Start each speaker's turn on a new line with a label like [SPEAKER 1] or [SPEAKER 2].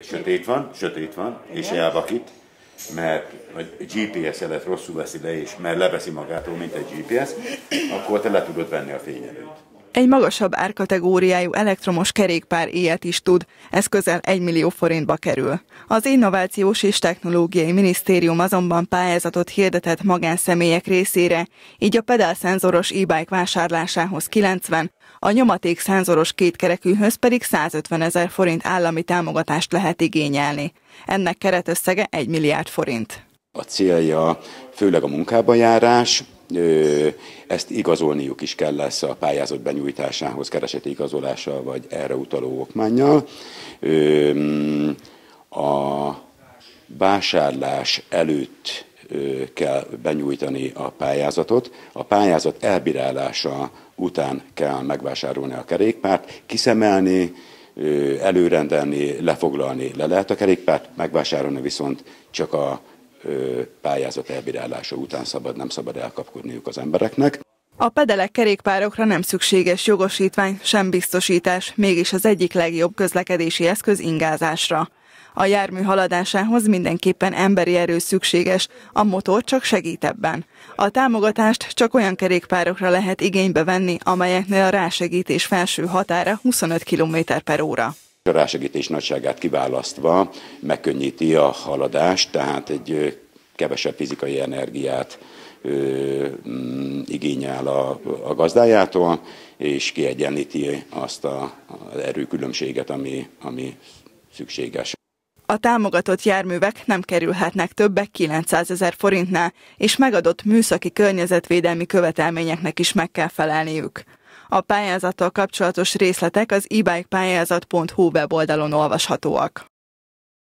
[SPEAKER 1] Sötét van, és elvakít, mert a GPS-elet rosszul veszi le, és mert leveszi magától, mint egy GPS, akkor te le tudod venni a fényerőt.
[SPEAKER 2] Egy magasabb árkategóriájú elektromos kerékpár ilyet is tud, ez közel 1 millió forintba kerül. Az Innovációs és Technológiai Minisztérium azonban pályázatot hirdetett magánszemélyek részére, így a pedálszenzoros e-bike vásárlásához 90, a nyomatékszenzoros kétkerekűhöz pedig 150 000 forint állami támogatást lehet igényelni. Ennek keretösszege 1 milliárd forint.
[SPEAKER 3] A célja főleg a munkába járás, ezt igazolniuk is kell lesz a pályázat benyújtásához kereseti igazolással vagy erre utaló okmánnyal. A vásárlás előtt kell benyújtani a pályázatot, a pályázat elbírálása után kell megvásárolni a kerékpárt, kiszemelni, előrendelni, lefoglalni le lehet a kerékpárt, megvásárolni viszont csak a pályázat elbírálása után nem szabad elkapkodniuk az embereknek.
[SPEAKER 2] A pedelek kerékpárokra nem szükséges jogosítvány, sem biztosítás, mégis az egyik legjobb közlekedési eszköz ingázásra. A jármű haladásához mindenképpen emberi erő szükséges, a motor csak segít ebben. A támogatást csak olyan kerékpárokra lehet igénybe venni, amelyeknél a rásegítés felső határa 25 km/h.
[SPEAKER 3] A rásegítés nagyságát kiválasztva megkönnyíti a haladást, tehát egy kevesebb fizikai energiát igényel a gazdájától, és kiegyenlíti azt az erőkülönbséget, ami szükséges.
[SPEAKER 2] A támogatott járművek nem kerülhetnek többek 900 000 forintnál, és megadott műszaki környezetvédelmi követelményeknek is meg kell felelniük. A pályázattal kapcsolatos részletek az ebikepályázat.hu weboldalon olvashatóak.